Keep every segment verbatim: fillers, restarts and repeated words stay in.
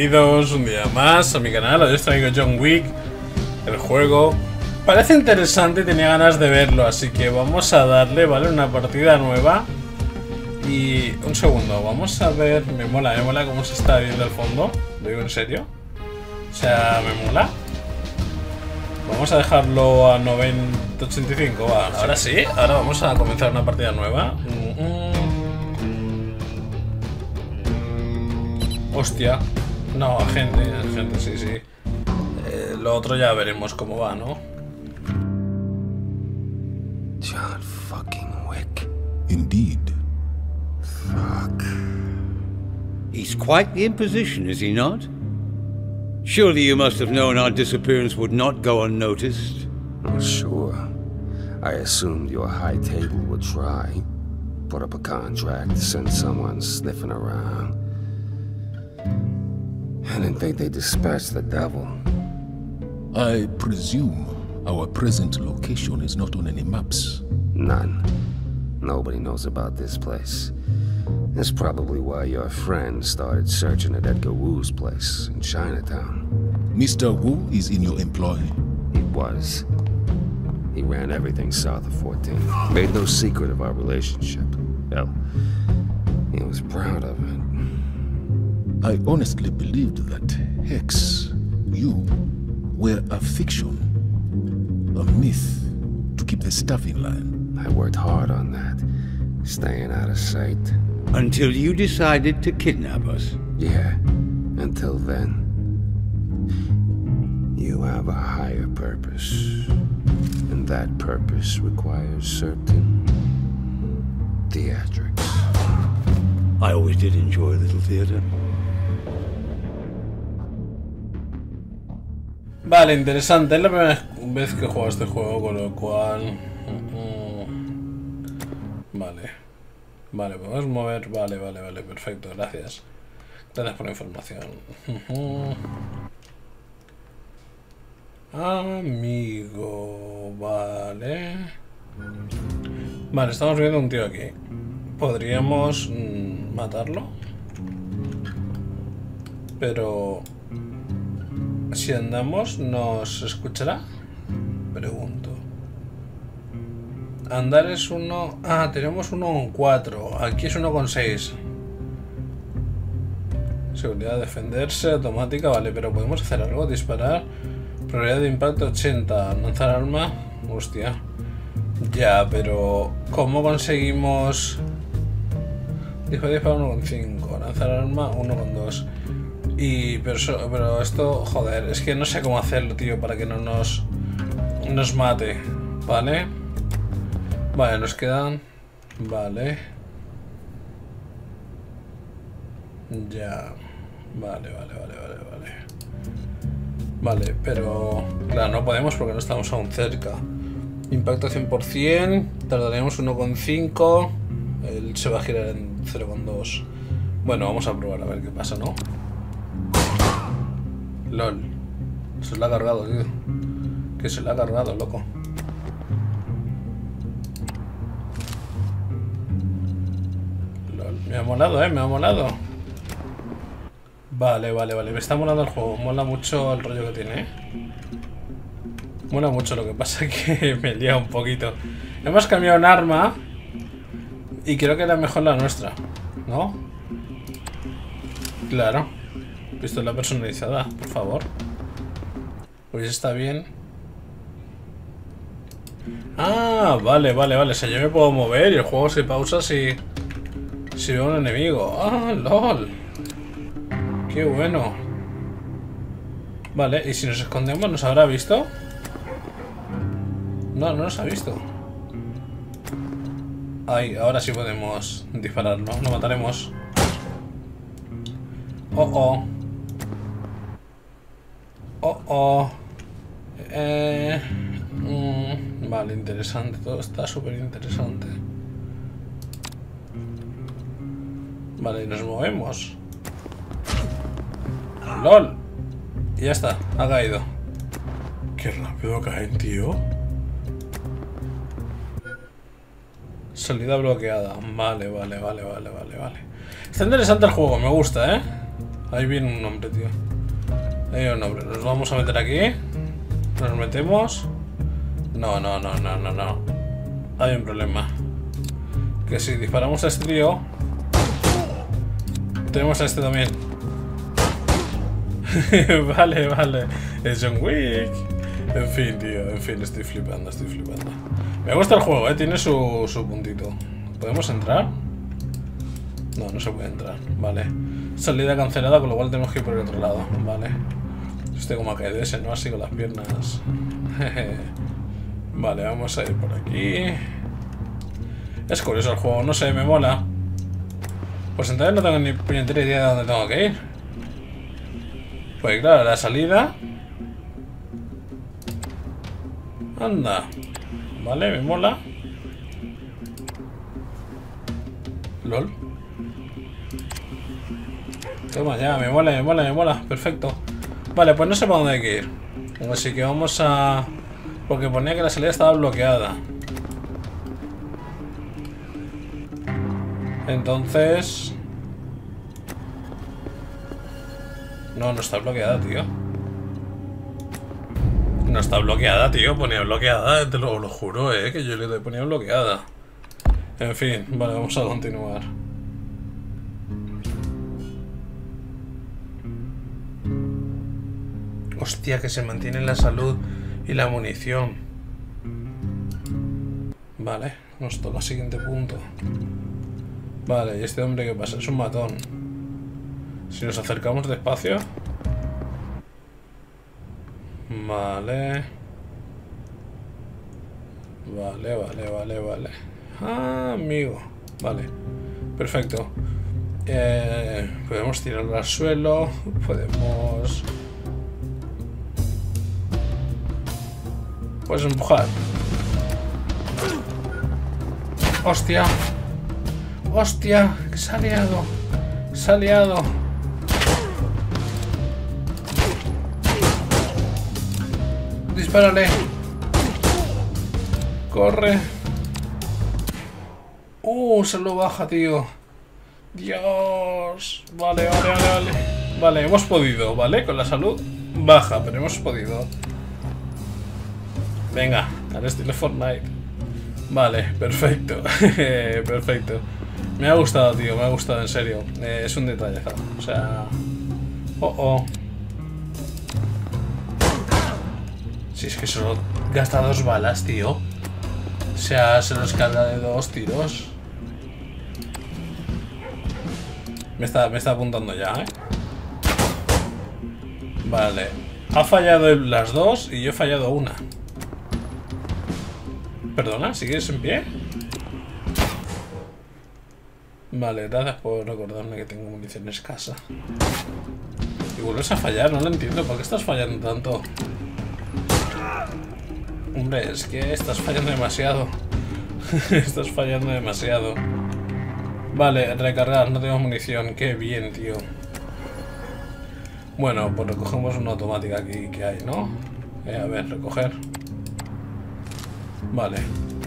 bienvenidos un día más a mi canal. Hoy os traigo John Wick, el juego. Parece interesante y tenía ganas de verlo, así que vamos a darle, ¿vale? Una partida nueva. Y un segundo, vamos a ver, me mola, me mola cómo se está viendo el fondo. Lo digo en serio. O sea, me mola. Vamos a dejarlo a noventa ochenta y cinco, va. Ahora sí, ahora vamos a comenzar una partida nueva. Mm -mm. Hostia. No, agente, agente, sí, sí. Eh, lo otro ya veremos cómo va, ¿no? John fucking Wick. Indeed. Fuck. He's quite the imposition, is he not? Surely you must have known our disappearance would not go unnoticed. Oh, sure. I assumed your high table would try. Put up a contract, send someone sniffing around. I didn't think they'd dispatch the devil. I presume our present location is not on any maps. None. Nobody knows about this place. That's probably why your friend started searching at Edgar Wu's place in Chinatown. Mister Wu is in your employ? He was. He ran everything south of fourteen. Made no secret of our relationship. Hell, he was proud of it. I honestly believed that Hex, you, were a fiction, a myth, to keep the stuff in line. I worked hard on that, staying out of sight. Until you decided to kidnap us. Yeah, until then. You have a higher purpose, and that purpose requires certain theatrics. I always did enjoy a little theater. Vale, interesante. Es la primera vez que juego este juego, con lo cual... Vale. Vale, podemos mover... Vale, vale, vale, perfecto, gracias. Gracias por la información. Amigo... Vale... Vale, estamos viendo un tío aquí. ¿Podríamos mmm, matarlo? Pero... Si andamos, ¿nos escuchará? Pregunto. Andar es uno... Ah, tenemos uno con cuatro. Aquí es uno con seis. Seguridad, defenderse, automática, vale, pero podemos hacer algo, disparar. Probabilidad de impacto ochenta. Lanzar arma. Hostia. Ya, pero... ¿Cómo conseguimos...? Dijo disparar uno con cinco. Lanzar arma uno con dos. Y pero, pero esto, joder, es que no sé cómo hacerlo, tío, para que no nos nos mate, ¿vale? Vale, nos quedan, vale. Ya, vale, vale, vale, vale, vale. Vale, pero claro, no podemos porque no estamos aún cerca. Impacto cien por cien, tardaríamos uno con cinco. Él se va a girar en cero con dos. Bueno, vamos a probar a ver qué pasa, ¿no? LOL. Se lo ha cargado, tío. Que se lo ha cargado, loco. LOL. Me ha molado, eh. Me ha molado. Vale, vale, vale. Me está molando el juego. Mola mucho el rollo que tiene, eh. Mola mucho, lo que pasa que me lía un poquito. Hemos cambiado un arma. Y creo que era mejor la nuestra, ¿no? Claro. Pistola personalizada, por favor. Pues está bien. Ah, vale, vale, vale. O sea, yo me puedo mover y el juego se pausa si... Si veo un enemigo. Ah, lol. Qué bueno. Vale, y si nos escondemos, ¿nos habrá visto? No, no nos ha visto. Ay, ahora sí podemos disparar, ¿no? Lo mataremos. Oh, oh. Oh, oh. Eh, mm, vale, interesante. Todo está súper interesante. Vale, y nos movemos. ¡Lol! Y ya está, ha caído. Qué rápido caen, tío. Salida bloqueada. Vale, vale, vale, vale, vale, vale. Está interesante el juego, me gusta, ¿eh? Ahí viene un hombre, tío. Ahí viene un hombre. Nos vamos a meter aquí. Nos metemos. No, no, no, no, no, no. Hay un problema. Que si disparamos a este tío, tenemos a este también. Vale, vale. Es John Wick. En fin, tío. En fin, estoy flipando, estoy flipando. Me gusta el juego, eh. Tiene su, su puntito. ¿Podemos entrar? No, no se puede entrar. Vale. Salida cancelada, con lo cual tenemos que ir por el otro lado. Vale. Estoy como a caer de ese, ¿no? Así con las piernas. Vale, vamos a ir por aquí. Es curioso el juego, no sé, me mola. Pues entonces no tengo ni puñetera idea de dónde tengo que ir. Pues claro, la salida. Anda. Vale, me mola. LOL. Toma ya, me mola, me mola, me mola. Perfecto. Vale, pues no sé para dónde hay que ir. Así que vamos a... Porque ponía que la salida estaba bloqueada. Entonces... No, no está bloqueada, tío. No está bloqueada, tío. Ponía bloqueada, te lo, lo juro, eh. Que yo le ponía bloqueada. En fin, vale, vamos a continuar. Hostia, que se mantiene la salud y la munición. Vale, nos toca el siguiente punto. Vale, ¿y este hombre qué pasa? Es un matón. Si nos acercamos despacio. Vale. Vale, vale, vale, vale. Ah, amigo. Vale, perfecto. Eh, podemos tirarlo al suelo. Podemos... Puedes empujar. Hostia. Hostia, que se ha liado. Se ha liado. Dispárale. Corre. Uh, se lo baja, tío. Dios. Vale, vale, vale, vale. Vale, hemos podido, ¿vale? Con la salud baja, pero hemos podido. Venga, al estilo Fortnite. Vale, perfecto. Perfecto. Me ha gustado, tío, me ha gustado, en serio. Eh, es un detalle, o sea... Oh, oh. Si es que solo gasta dos balas, tío. O sea, se los carga de dos tiros. Me está, me está apuntando ya, ¿eh? Vale. Ha fallado las dos y yo he fallado una. Perdona, ¿sigues en pie? Vale, gracias por recordarme que tengo munición escasa. Y vuelves a fallar, no lo entiendo. ¿Por qué estás fallando tanto? Hombre, es que estás fallando demasiado. Estás fallando demasiado. Vale, recargar, no tengo munición. Qué bien, tío. Bueno, pues recogemos una automática aquí que hay, ¿no? Eh, a ver, recoger. Vale.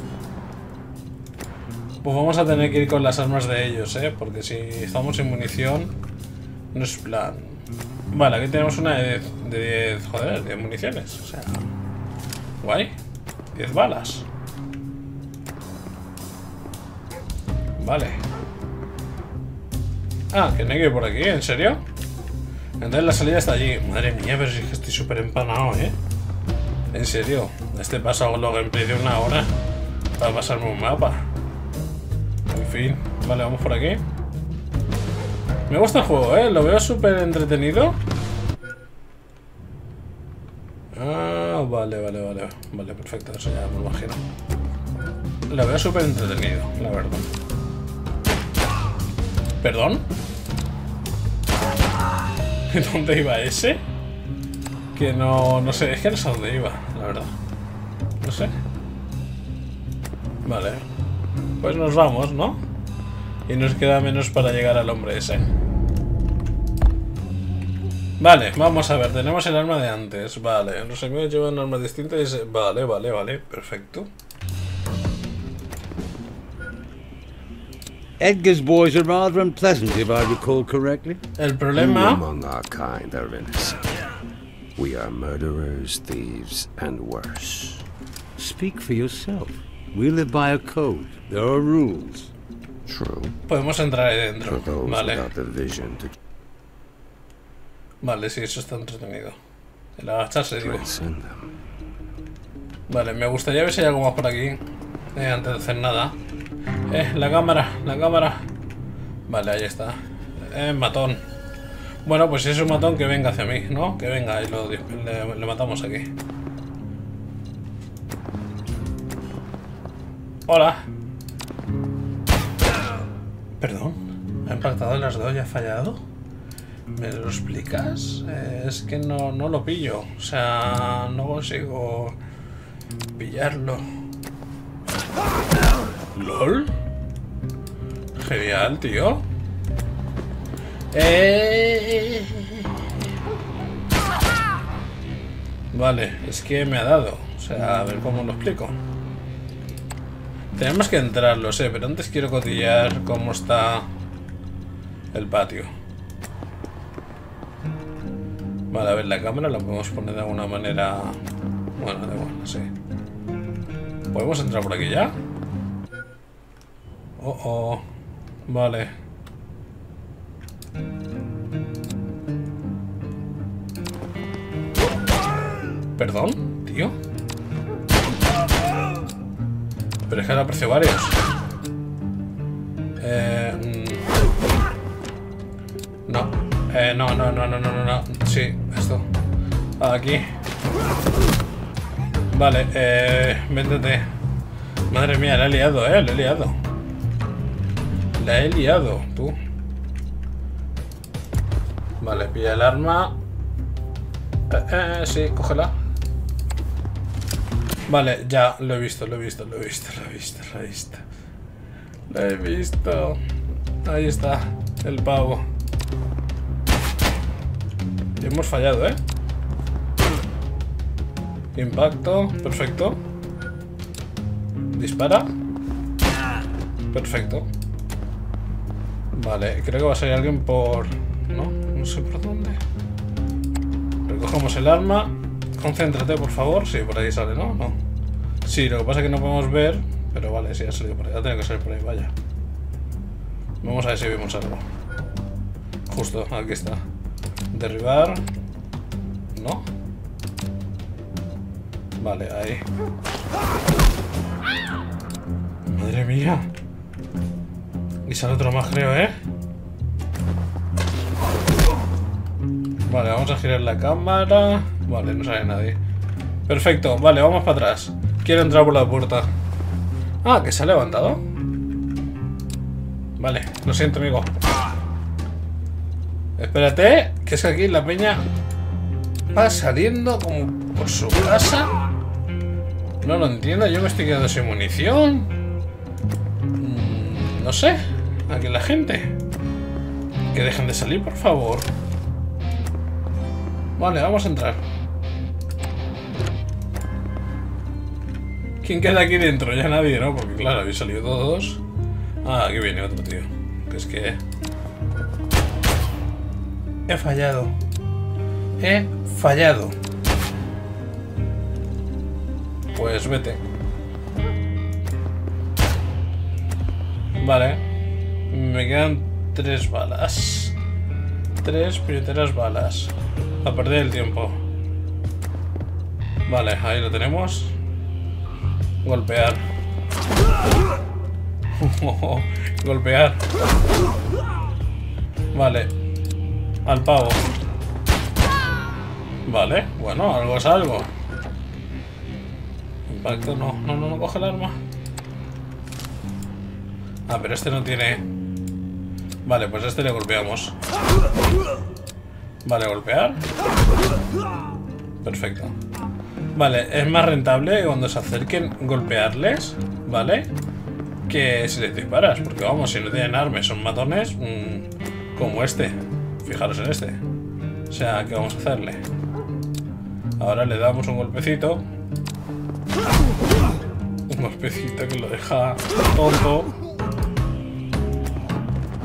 Pues vamos a tener que ir con las armas de ellos, ¿eh? Porque si estamos sin munición, no es plan. Vale, aquí tenemos una de diez, joder, de municiones. O sea, guay. diez balas. Vale. Ah, que no hay que ir por aquí, ¿en serio? Entonces la salida está allí. Madre mía, pero si es que estoy súper empanado, ¿eh? En serio, este paso lo gameplay de una hora para pasarme un mapa. En fin, vale, vamos por aquí. Me gusta el juego, ¿eh? Lo veo súper entretenido. Ah, vale, vale, vale. Vale, perfecto, eso ya me lo imagino. Lo veo súper entretenido, la verdad. ¿Perdón? ¿Dónde iba ese? Que no, no sé, es que no sé dónde iba, la verdad. No sé. Vale. Pues nos vamos, ¿no? Y nos queda menos para llegar al hombre ese. Vale, vamos a ver, tenemos el arma de antes. Vale, los enemigos llevan armas distintas y se... Vale, vale, vale, perfecto. Edgar's boys are rather unpleasant, if I recall correctly. El Who problema... among our kind are innocent? We are murderers, thieves, and worse. Speak for yourself. We live by a code. There are rules. True. Podemos entrar ahí For dentro. those Vale. without the vision to Vale, sí, eso está entretenido. El agacharse, digo. transcend them. Vale, me gustaría ver si hay algo más por aquí. Eh, antes de hacer nada. Eh, la cámara, la cámara. Vale, ahí está. Eh, matón. Bueno, pues si es un matón, que venga hacia mí, ¿no? Que venga y lo, le, le matamos aquí. Hola. Perdón. ¿Ha impactado en las dos y ha fallado? ¿Me lo explicas? Eh, es que no, no lo pillo. O sea, no consigo pillarlo. ¿Lol? Genial, tío. Eh... Vale, es que me ha dado. O sea, a ver cómo lo explico. Tenemos que entrar, lo sé, pero antes quiero cotillar cómo está el patio. Vale, a ver, la cámara la podemos poner de alguna manera... Bueno, da igual, sí. ¿Podemos entrar por aquí ya? Oh, oh. Vale. Perdón, tío. Pero es que ahora aprecio varios. Eh... No. Eh, no, no, no, no, no, no, no. Sí, esto. Aquí. Vale, eh... Véndete. Madre mía, la he liado, eh, la he liado. La he liado, tú. Vale, pilla el arma. Eh, eh, sí, cógela. Vale, ya, lo he visto, lo he visto, lo he visto, lo he visto, lo he visto. Lo he visto. Ahí está, el pavo. Hemos fallado, ¿eh? Impacto, perfecto. Dispara. Perfecto. Vale, creo que va a salir alguien por... No, no sé por dónde. Recogemos el arma. Concéntrate, por favor. Sí, por ahí sale, ¿no? No. Sí, lo que pasa es que no podemos ver. Pero vale, sí, ha salido por ahí. Ha tenido que salir por ahí, vaya. Vamos a ver si vemos algo. Justo, aquí está. Derribar. ¿No? Vale, ahí. Madre mía. Y sale otro más, creo, ¿eh? Vale, vamos a girar la cámara. Vale, no sale nadie. Perfecto, vale, vamos para atrás. Quiero entrar por la puerta. Ah, que se ha levantado. Vale, lo siento, amigo. Espérate, que es que aquí la peña va saliendo como por su casa. No lo entiendo, yo me estoy quedando sin munición. Mm, no sé. Aquí la gente. Que dejen de salir, por favor. Vale, vamos a entrar. ¿Quién queda aquí dentro? Ya nadie, ¿no? Porque claro, habéis salido todos. Ah, aquí viene otro tío. Que es que... He fallado. He fallado. Pues vete. Vale. Me quedan tres balas. Tres puñeteras balas. A perder el tiempo. Vale, ahí lo tenemos. Golpear. Golpear. Vale. Al pavo. Vale, bueno, algo es algo. Impacto, no, no, no, no coge el arma. Ah, pero este no tiene... Vale, pues a este le golpeamos. Vale, golpear. Perfecto. Vale, es más rentable cuando se acerquen golpearles, ¿vale? Que si les disparas, porque vamos, si no tienen armas, son matones, mmm, como este. Fijaros en este. O sea, ¿qué vamos a hacerle? Ahora le damos un golpecito. Un golpecito que lo deja tonto.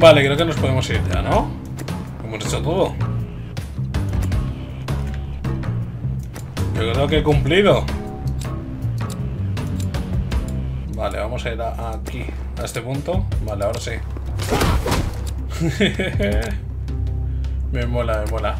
Vale, creo que nos podemos ir ya, ¿no? Hemos hecho todo. Yo creo que he cumplido. Vale, vamos a ir a, a aquí, a este punto. Vale, ahora sí. Me mola, me mola.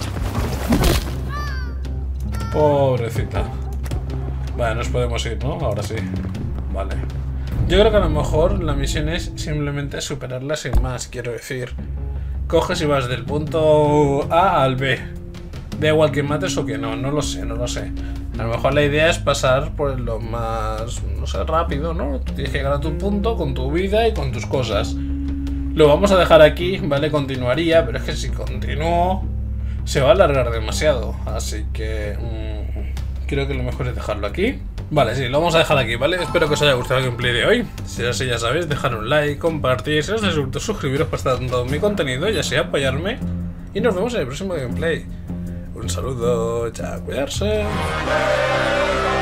Pobrecita. Vale, nos podemos ir, ¿no? Ahora sí. Vale. Yo creo que a lo mejor la misión es simplemente superarla sin más, quiero decir. Coges y vas del punto A al B. Da igual que mates o que no, no lo sé, no lo sé. A lo mejor la idea es pasar por lo más, no sé, rápido, ¿no? Tienes que llegar a tu punto con tu vida y con tus cosas. Lo vamos a dejar aquí, ¿vale? Continuaría, pero es que si continúo se va a alargar demasiado. Así que mmm, creo que lo mejor es dejarlo aquí. Vale, sí, lo vamos a dejar aquí, ¿vale? Espero que os haya gustado el gameplay de hoy. Si es así, ya sabéis, dejar un like, compartir, si os ha gustado, suscribiros para estar dando mi contenido y así apoyarme. Y nos vemos en el próximo gameplay. Un saludo, chao, cuidarse.